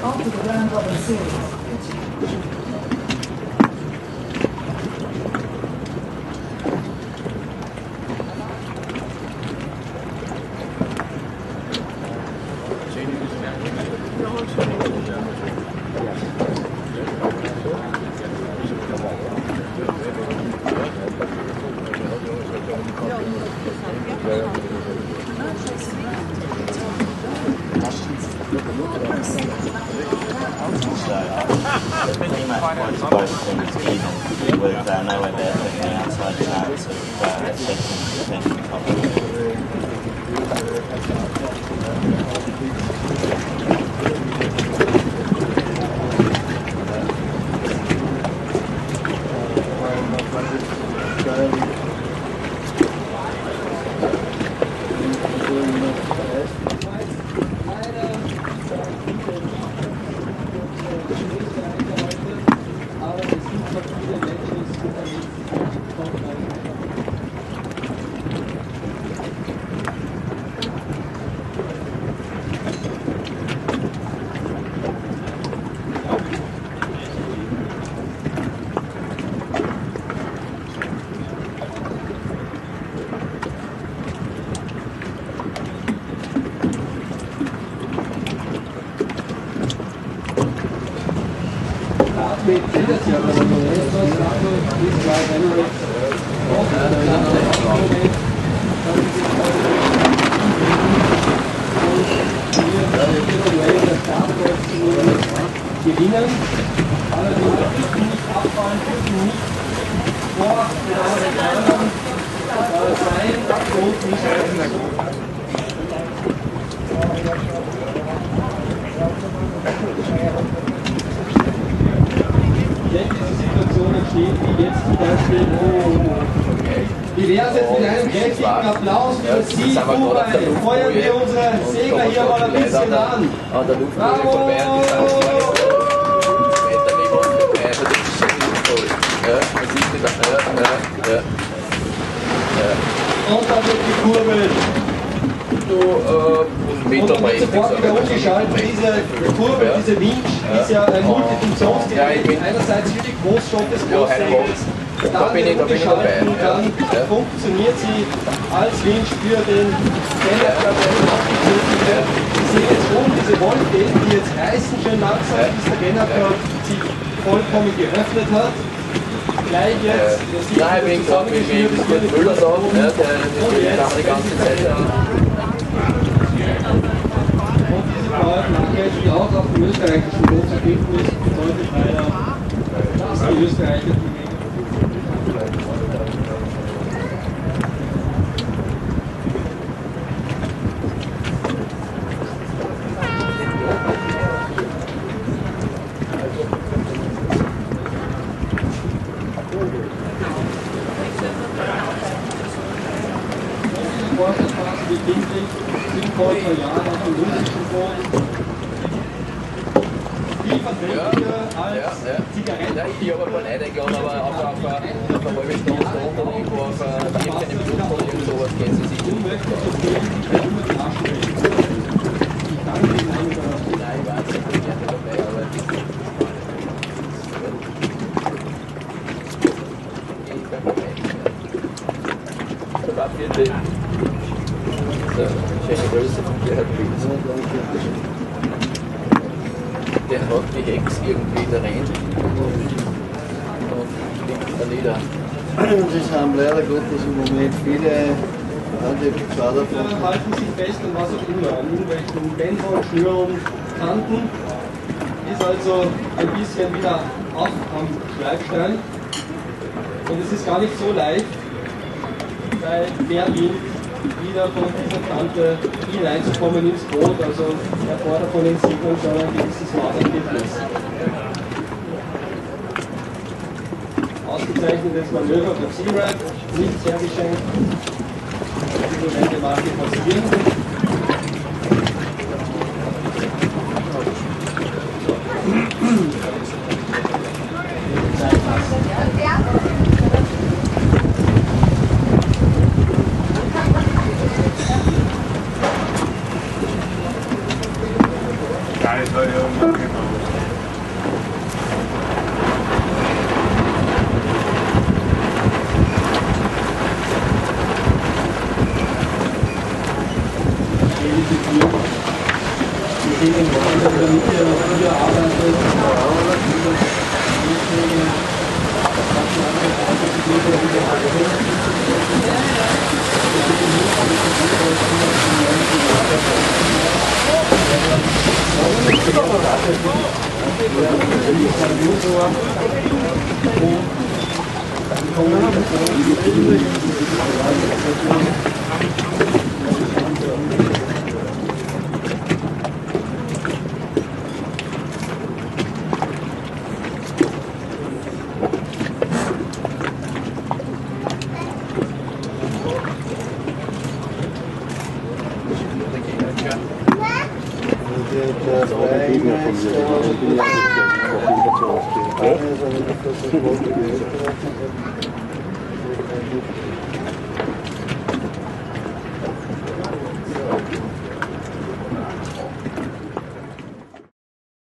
on to the round robin series. With nowhere there taking the outside chance of taking top. Gewinnen, allerdings dürfen nicht abfallen, dürfen nicht vor den anderen sein, und nicht wenn diese Situation entsteht, wie jetzt zum Beispiel, wie wäre es jetzt mit einem kräftigen Applaus für Sie, Dubai? Feuern wir unsere Segler hier mal ein bisschen an. Bravo! Und dann wird gekurbelt. Und dann wird sofort wieder umgeschaltet. Diese Kurve, diese Winch ist ja ein Multifunktionsgerät. Einerseits für die Großschott des Großsegels, dann wird umgeschaltet und dann funktioniert sie als Winch für den Scanner, der aufgezogen wird. Sie sehen jetzt oben diese Wolken, die jetzt reißen schön langsam, bis der Generator sich vollkommen geöffnet hat. Gleich jetzt, nein, wegen Müller da, der kann die ganze Zeit. Und diese Flagge, die auch auf dem österreichischen Boot zu finden ist, bedeutet leider, dass die Österreicher die Vorstellungsphase befindlich, sinnvoll pro Jahr auf dem russischen Boot. Viel verträglicher als Zigaretten. Ja, ich habe mal nicht eingeladen, aber auf eine halbe Stunde oder irgendwo auf 14 Minuten oder irgend sowas gehen sie sich. Umwelt zu gehen, immer die Aschenbecken. Ich danke Ihnen an der Nein, ich weiß nicht, ich bin nicht dabei, aber schöne Größe von Gerhard Pilz. Der hat die Hex irgendwie da rein und liegt da nieder. Und es haben leider Gottes im Moment viele Gefahr davon. Halten sich fest an was auch immer, an irgendwelchen Bändern, Schnüren, Kanten. Ist also ein bisschen wieder auf am Schleifstein. Und es ist gar nicht so leicht, weil der Wind wieder von dieser Kante hineinzukommen ins Boot, also erfordert von den Seglern schon ein gewisses Maß an Gefäß. Ausgezeichnetes Manöver für Searide, nicht sehr geschenkt. Diese Wände Marke passieren. Zeit lassen. das war ja immer genau. Ja.